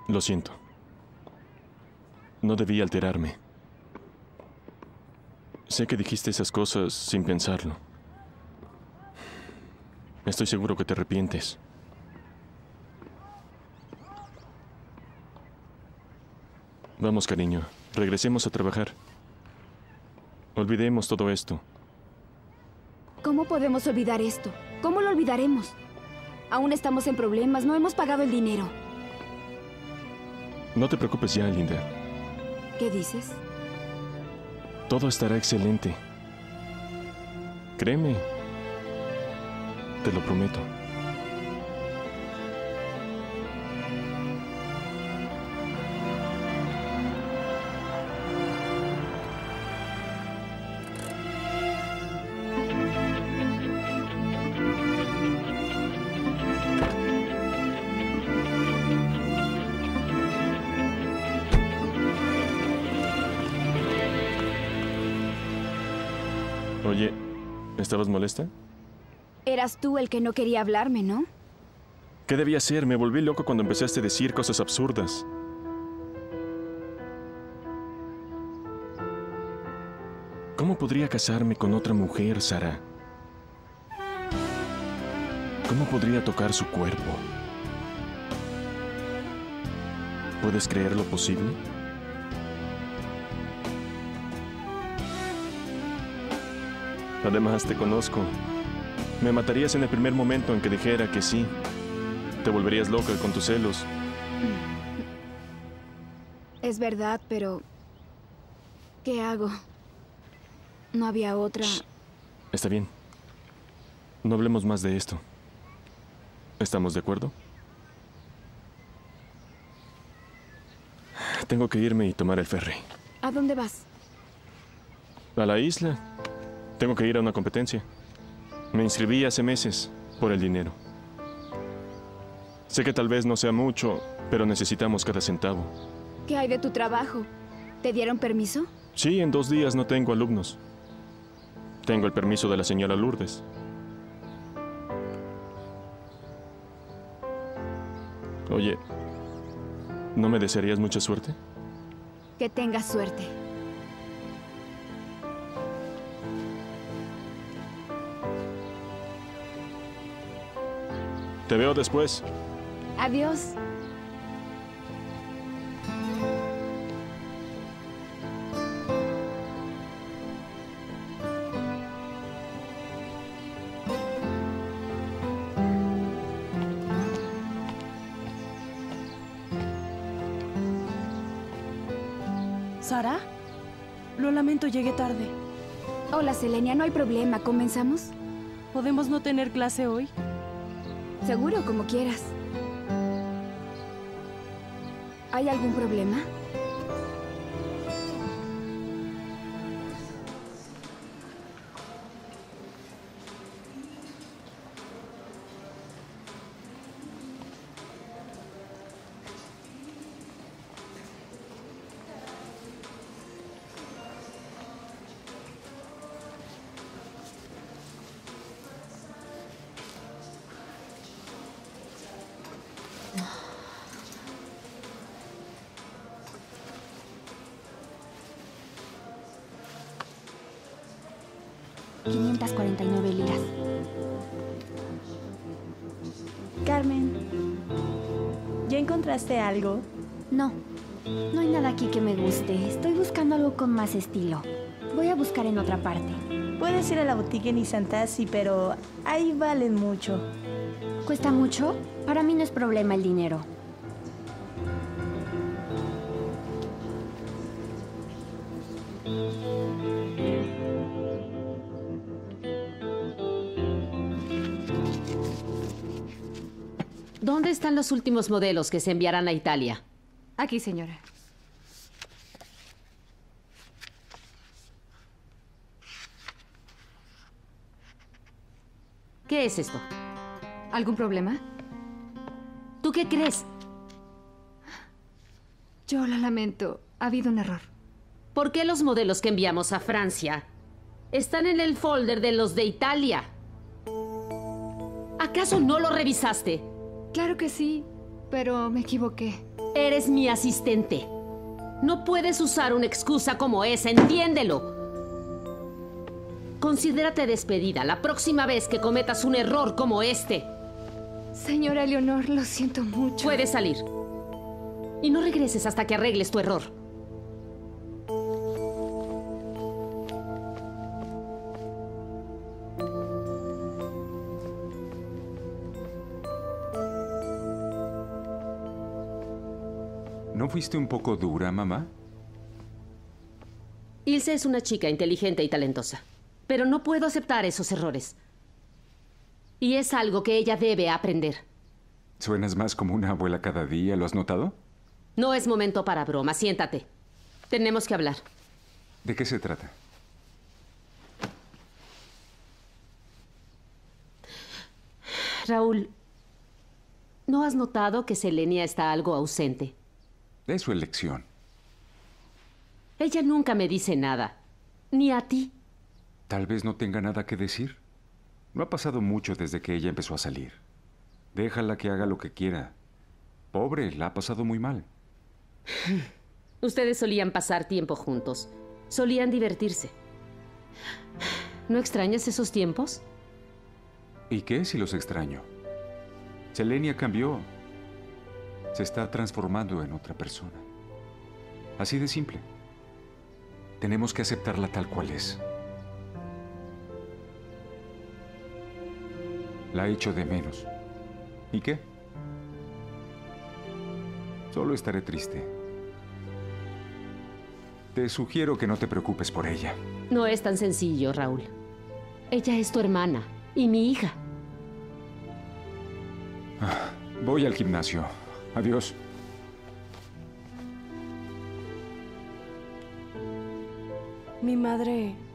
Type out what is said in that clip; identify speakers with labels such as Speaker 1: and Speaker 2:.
Speaker 1: Lo siento. No debí alterarme. Sé que dijiste esas cosas sin pensarlo. Estoy seguro que te arrepientes. Vamos, cariño. Regresemos a trabajar. Olvidemos todo esto.
Speaker 2: ¿Cómo podemos olvidar esto? ¿Cómo lo olvidaremos? Aún estamos en problemas, no hemos pagado el dinero.
Speaker 1: No te preocupes ya, Linda.
Speaker 2: ¿Qué dices?
Speaker 1: Todo estará excelente. Créeme. Te lo prometo. Oye, ¿estabas molesta?
Speaker 2: Eras tú el que no quería hablarme, ¿no?
Speaker 1: ¿Qué debía hacer? Me volví loco cuando empezaste a decir cosas absurdas. ¿Cómo podría casarme con otra mujer, Sara? ¿Cómo podría tocar su cuerpo? ¿Puedes creer lo posible? Además, te conozco. Me matarías en el primer momento en que dijera que sí. Te volverías loca con tus celos.
Speaker 2: Es verdad, pero... ¿qué hago? No había otra...
Speaker 1: Shh. Está bien. No hablemos más de esto. ¿Estamos de acuerdo? Tengo que irme y tomar el ferry.
Speaker 2: ¿A dónde vas?
Speaker 1: A la isla. Tengo que ir a una competencia. Me inscribí hace meses por el dinero. Sé que tal vez no sea mucho, pero necesitamos cada centavo.
Speaker 2: ¿Qué hay de tu trabajo? ¿Te dieron permiso?
Speaker 1: Sí, en 2 días no tengo alumnos. Tengo el permiso de la señora Lourdes. Oye, ¿no me desearías mucha suerte?
Speaker 2: Que tengas suerte.
Speaker 1: Te veo después.
Speaker 2: Adiós.
Speaker 3: ¿Sara? Lo lamento, llegué tarde.
Speaker 2: Hola, Selenia, no hay problema. ¿Comenzamos?
Speaker 3: ¿Podemos no tener clase hoy?
Speaker 2: Seguro, como quieras. ¿Hay algún problema? $549.
Speaker 4: Carmen, ¿ya encontraste algo?
Speaker 2: No, no hay nada aquí que me guste. Estoy buscando algo con más estilo. Voy a buscar en otra parte.
Speaker 4: Puedes ir a la boutique en Isantasi, pero ahí valen mucho.
Speaker 2: ¿Cuesta mucho? Para mí no es problema el dinero.
Speaker 5: ¿Dónde están los últimos modelos que se enviarán a Italia?
Speaker 6: Aquí, señora.
Speaker 5: ¿Qué es esto?
Speaker 6: ¿Algún problema?
Speaker 5: ¿Tú qué crees?
Speaker 6: Yo lo lamento. Ha habido un error.
Speaker 5: ¿Por qué los modelos que enviamos a Francia están en el folder de los de Italia? ¿Acaso no lo revisaste?
Speaker 6: Claro que sí, pero me equivoqué.
Speaker 5: Eres mi asistente. No puedes usar una excusa como esa, entiéndelo. Considérate despedida la próxima vez que cometas un error como este.
Speaker 6: Señora Leonor, lo siento mucho.
Speaker 5: Puedes salir. Y no regreses hasta que arregles tu error.
Speaker 7: ¿No fuiste un poco dura, mamá?
Speaker 5: Ilse es una chica inteligente y talentosa, pero no puedo aceptar esos errores. Y es algo que ella debe aprender.
Speaker 7: Suenas más como una abuela cada día, ¿lo has notado?
Speaker 5: No es momento para broma, siéntate. Tenemos que hablar.
Speaker 7: ¿De qué se trata?
Speaker 5: Raúl, ¿no has notado que Selenia está algo ausente?
Speaker 7: Es su elección.
Speaker 5: Ella nunca me dice nada, ni a ti.
Speaker 7: Tal vez no tenga nada que decir. No ha pasado mucho desde que ella empezó a salir. Déjala que haga lo que quiera. Pobre, la ha pasado muy mal.
Speaker 5: Ustedes solían pasar tiempo juntos. Solían divertirse. ¿No extrañas esos tiempos?
Speaker 7: ¿Y qué si los extraño? Selenia cambió. Se está transformando en otra persona. Así de simple. Tenemos que aceptarla tal cual es. La echo de menos. ¿Y qué? Solo estaré triste. Te sugiero que no te preocupes por ella.
Speaker 5: No es tan sencillo, Raúl. Ella es tu hermana y mi hija.
Speaker 7: Voy al gimnasio. Adiós.
Speaker 3: Mi madre